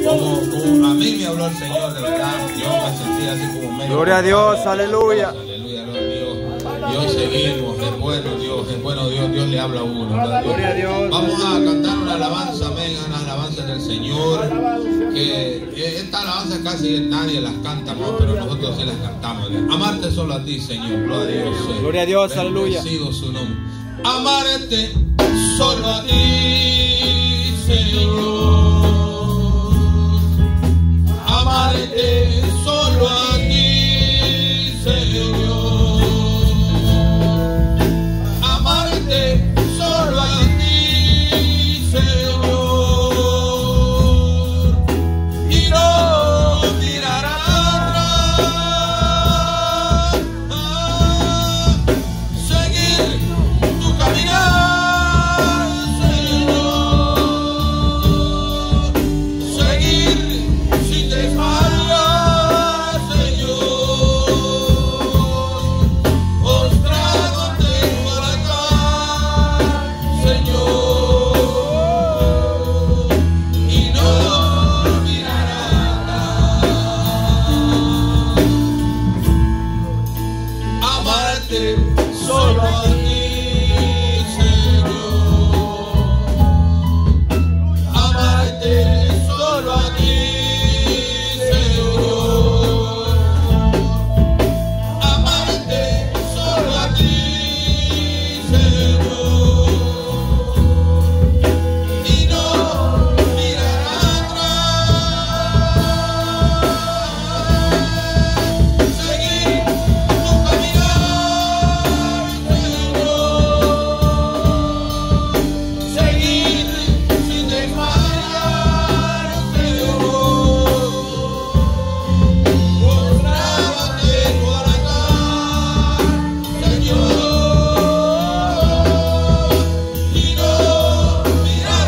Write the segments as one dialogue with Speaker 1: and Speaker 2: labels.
Speaker 1: A mí me habló el Señor, de verdad. Yo me sentí así como medio.
Speaker 2: Gloria a Dios, aleluya.
Speaker 1: Aleluya, gloria a Dios. Y hoy seguimos, es bueno Dios, Dios le habla a uno.
Speaker 2: Gloria a Dios.
Speaker 1: Vamos a cantar una alabanza, amén, una alabanza del Señor. Que esta alabanza casi nadie las canta, ¿no? Pero nosotros sí las cantamos. Amarte solo a ti, Señor, gloria a Dios.
Speaker 2: Gloria a Dios, aleluya.
Speaker 1: Bendecido su nombre. Amarte solo a ti, Señor. Amarte solo a ti, Señor. Amarte solo a ti, Señor. Y no mirar atrás. Seguir tu caminar, Señor. Seguir sin desmayar, Señor. Mostrándote por acá, Señor. Y no mirar atrás. Amarte solo a ti, Señor. Amarte solo a ti, Señor. Amarte solo a ti, Señor. Y no mirar atrás. Seguir tu caminar, Señor. Seguir sin desmayar, Señor. Mostrándote por acá, Señor. Y no mirar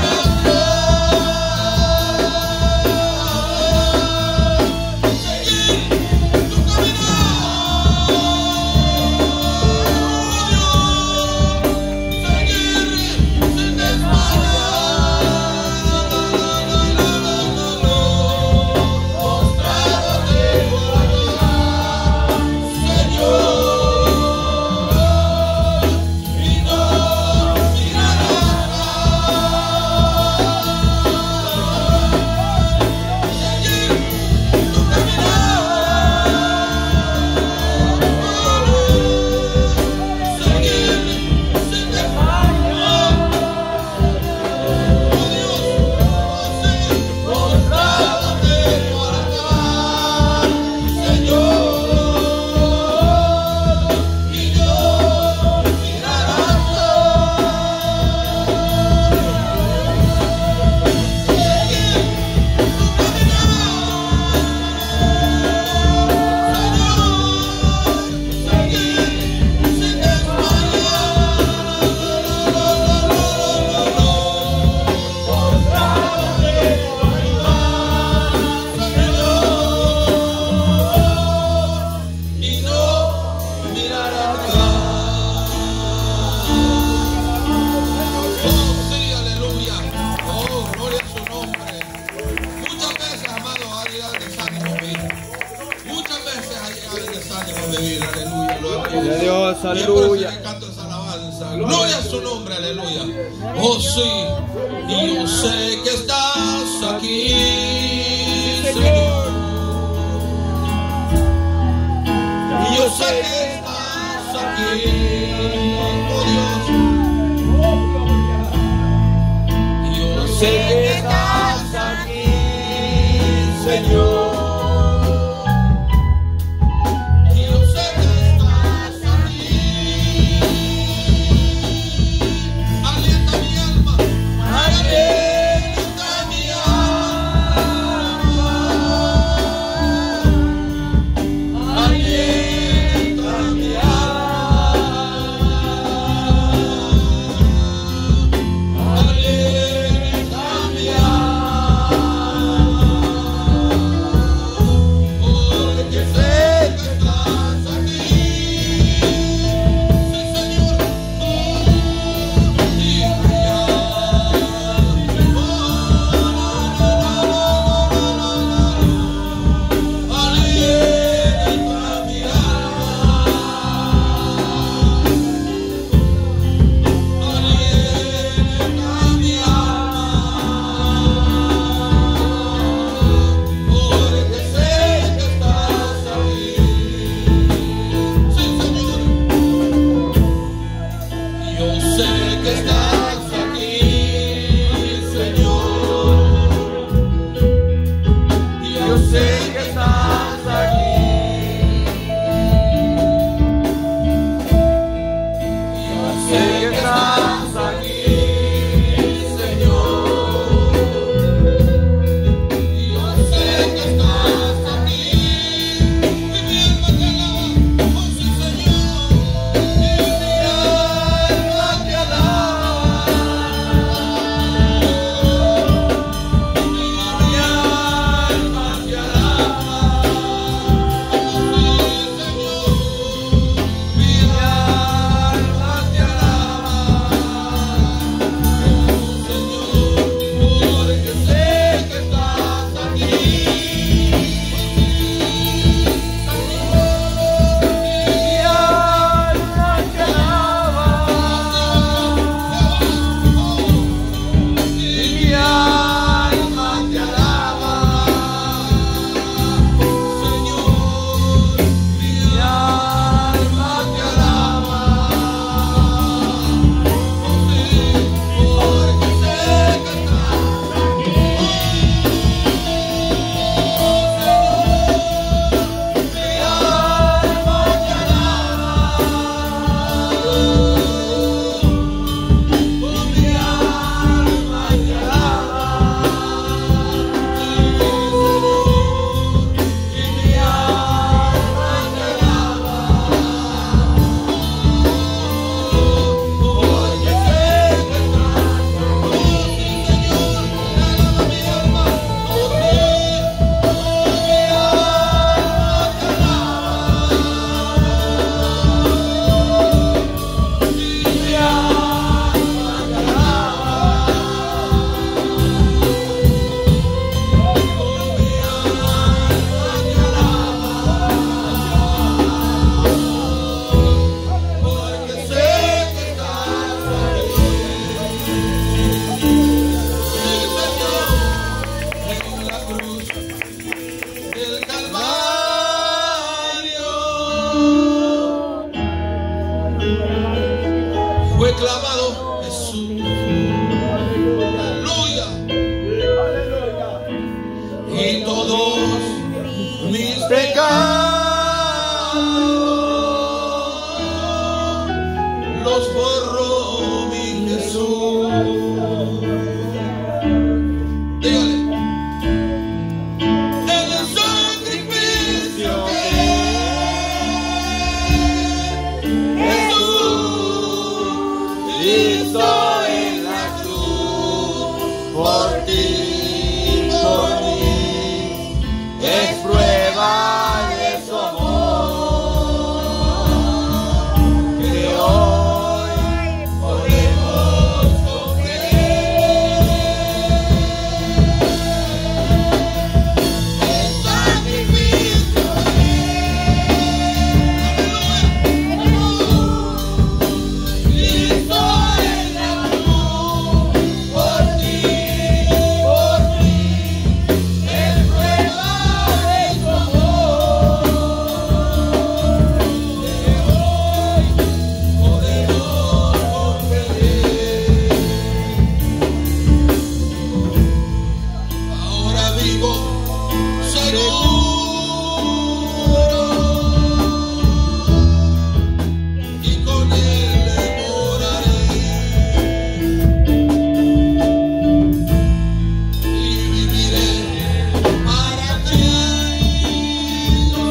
Speaker 1: atrás. Seguir tu caminar, seguir sin
Speaker 2: Gloria a Dios, aleluya.
Speaker 1: Gloria a su nombre, aleluya. Oh sí, y yo sé que estás aquí, Señor. Y yo sé que estás aquí, oh Dios. Y yo sé que estás aquí, Señor. la cruz del Calvario fue clavado Jesús. Aleluya. Y todos mis pecados los borró mi Jesús. Dígale. El sacrificio que Jesús hizo en la cruz por ti, por mí, es prueba de su amor que hoy podemos comprender. El sacrificio hizo en la cruz por ti, por mí, es prueba de su amor que hoy podemos comprender. Ahora vivo seguro y con él moraré y viviré para Cristo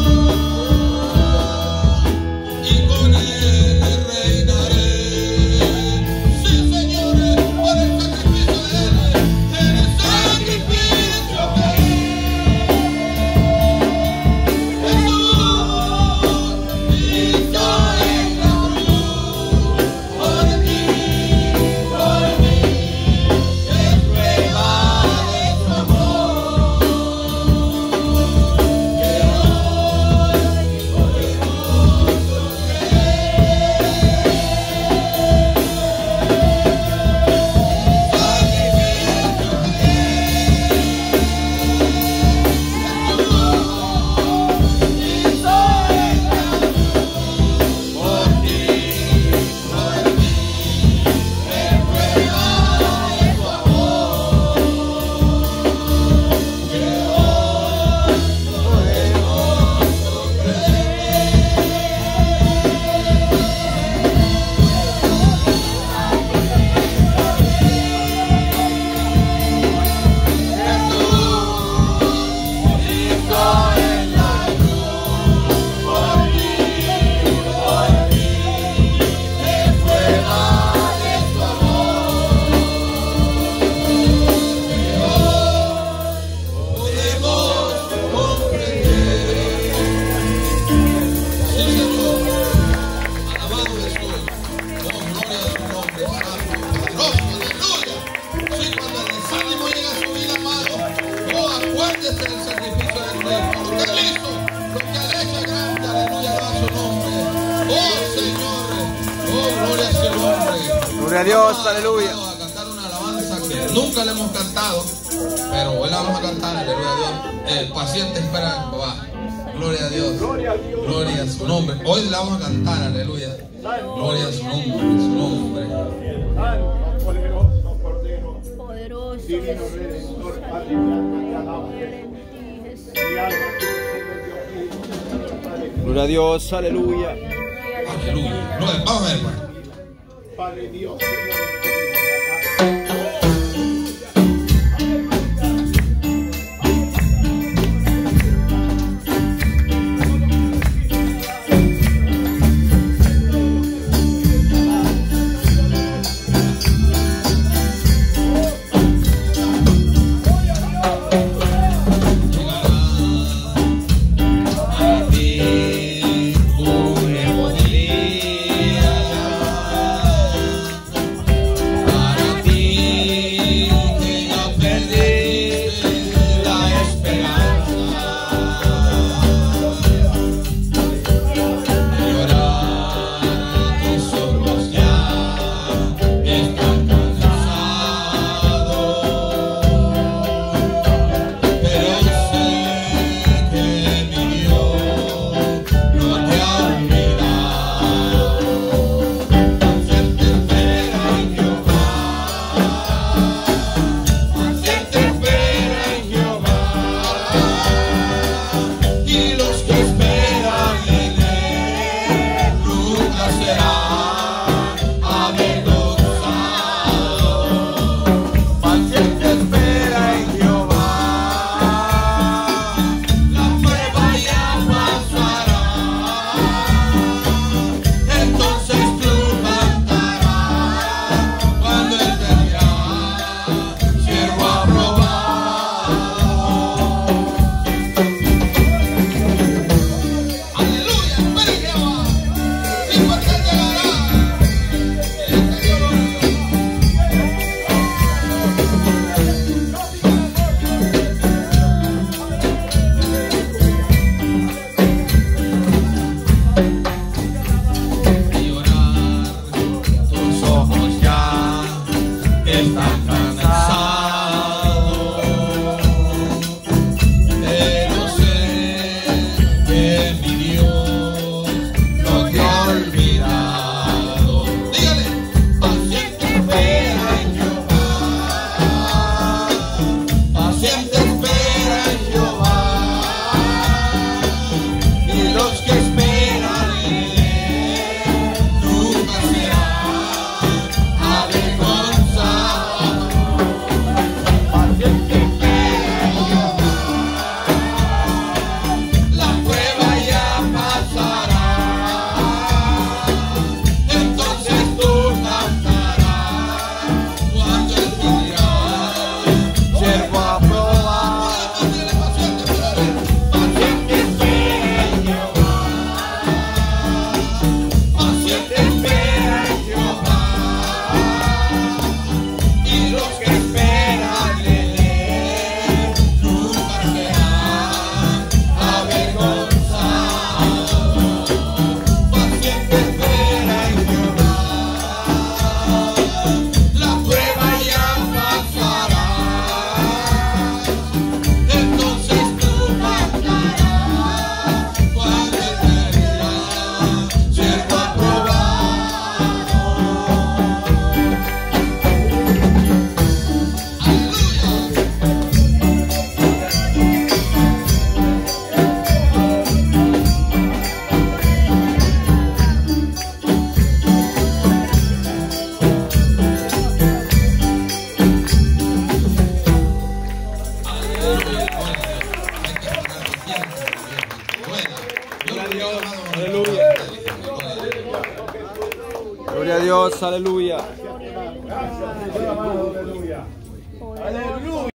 Speaker 1: y con él reinaré. Sí, señores, por el sacrificio de él, el sacrificio que
Speaker 2: Gloria a Dios, aleluya.
Speaker 1: Vamos a cantar una alabanza que nunca le hemos cantado, pero hoy la vamos a cantar, aleluya a Dios. Paciente esperando, va. Gloria a Dios. Gloria a su nombre. Hoy la vamos a cantar, aleluya. Gloria a su nombre, su nombre.
Speaker 3: Poderoso Cordero,
Speaker 4: Poderoso
Speaker 3: divino
Speaker 4: Jesús.
Speaker 3: Redentor, Padre, mi alma te alaba. Mi alma te recibe, Dios mío, Padre.
Speaker 2: Gloria a Dios, aleluya.
Speaker 1: Aleluya. Gloria. Vamos a ver, hermano.
Speaker 3: Padre Dios,
Speaker 2: Dios, aleluya.